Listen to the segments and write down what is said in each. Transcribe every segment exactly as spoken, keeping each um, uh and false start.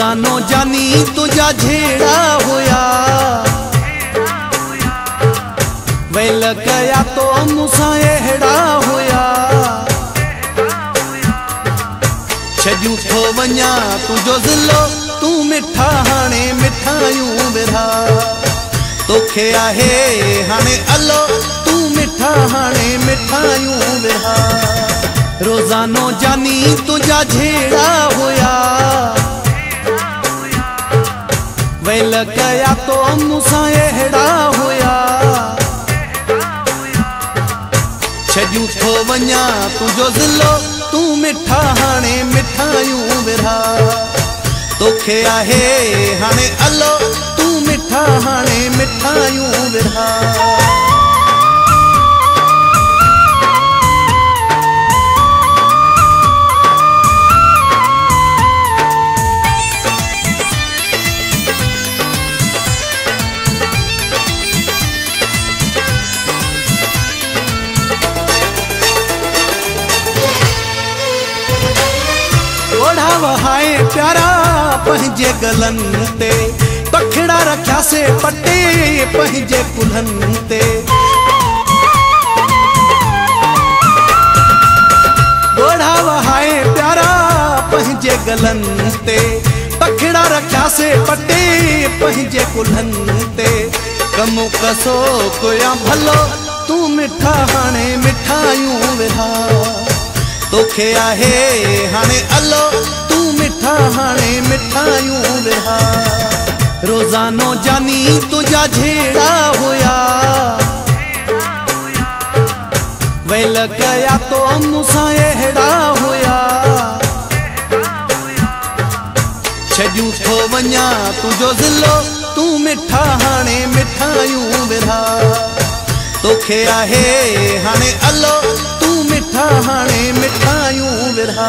रोजानो जानी तुझा झेड़ा होया वेल कया तो मूंसां अहिड़ा होया छॾियूं थो वञा तुंहिंजो ज़िलो तूं मिठा हाणे मिठायूं विरहा तोखे आहे हाणे अलो तूं मिठा हाणे मिठायूं विरहा रोज़ानो जानी तुझा झेड़ा होया वेल कया तो मूंसां अहिड़ा होया छॾियूं थो वञा तुंहिंजो ज़िलो तूं मिठा हाणे मिठायूं विरहा तोखे आहे हाणे अलो तूं मिठा हाणे मिठायूं विरहा वहाए प्यारा पंहिंजे गलनि ते पखड़ा रखिया से पटे पंहिंजे कुल्हनि ते गोढ़ा वहाए प्यारा पंहिंजे गलनि ते पखड़ा रखिया से पटे पंहिंजे कुल्हनि ते कमु कसो कोया भलो तूं मिठा हाणे मिठायूं विरहा तोखे आहे हाणे अलो तूं मिठा हाणे मिठायूं विरहा रोज़ानो जानी तुझा झेड़ा होया वेल कया तो मूंसां अहिड़ा होया छॾियूं थो वञा तुंहिंजो ज़िलो तूं मिठा हाणे मिठायूं विरहा तोखे आहे हाणे अलो तूं मिठा हाणे मिठायूं विरहा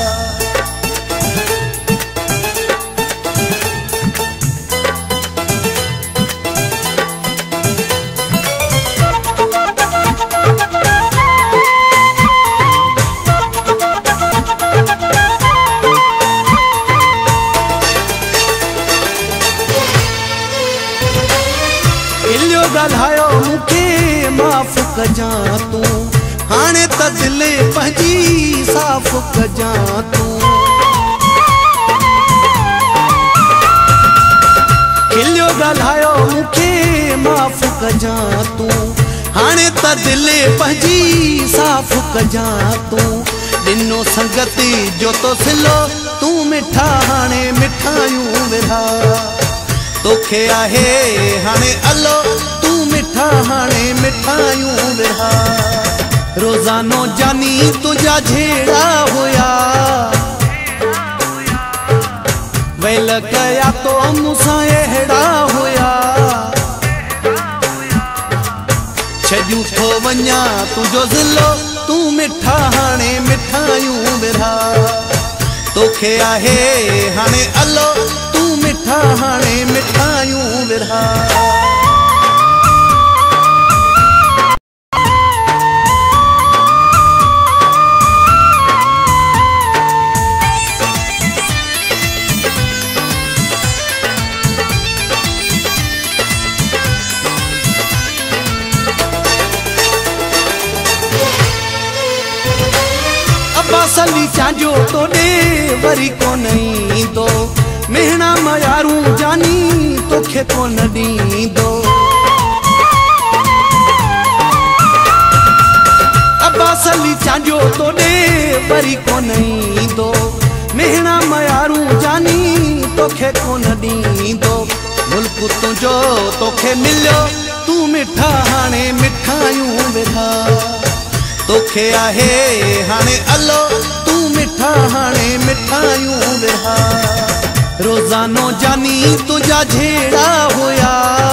इल्यो ॻाल्हायो मूंखे माफ़ कजां तूं हाणे त दिल पंहिंजी साफ़ कजां तूं खिलियो ॻाल्हायो मूंखे माफ़ कजां तूं हाणे त दिल पंहिंजी साफ़ कजां तूं ॾिनो संगति जो तो सिलो तूं मिठा हाणे मिठायूं विरहा तोखे आहे हाणे अलो तूं मिठा हाणे मिठायूं विरहा रोज़ानो जानी तुझा झेड़ा होया वेल कया तो मूंसां अहिड़ा होया छॾियूं थो वञा तुंहिंजो ज़िलो तूं मिठा हाणे मिठायूं विरहा तोखे आहे हाणे अलो तूं मिठा हाणे मिठायूं विरहा अब्बासली चांजो तोड़े वरी कोन ईंदो मेहणा मयारूं जानी तोखे कोन ॾींदो अब्बासली चांजो तोड़े वरी कोन ईंदो मेहणा मयारूं जानी तोखे कोन ॾींदो मुल्क तुंहिंजो तोखे मिलियो तूं मिठा हाणे मिठायूं विरहा तोखे आहे हाणे अलो तूं मिठा हाणे मिठायूं विरहा रोज़ानो जानी तुझा झेड़ा होया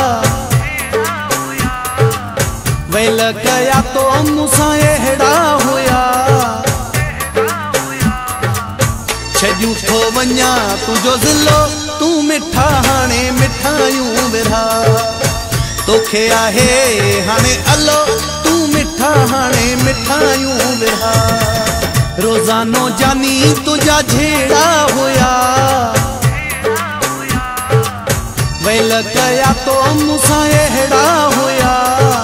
वेल कया तो मूंसां अहिड़ा होया छॾियूं थो वञा तुंहिंजो ज़िलो तूं मिठा हाणे मिठायूं विरहा तोखे आहे हाणे अलो तूं मिठा हाणे मिठायूं विरहा रोज़ानो जानी तुझा झेड़ा होया वैर कया तो मूंसां अहिड़ा हुया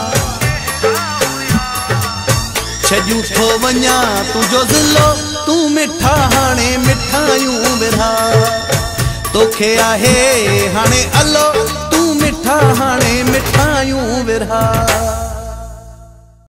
छॾियूं थो वञा तुंहिंजो ज़िलो तूं मिठा हाणे मिठायूं विरहा तोखे आहे हाणे अलो तूं मिठा हाणे मिठायूं विरहा।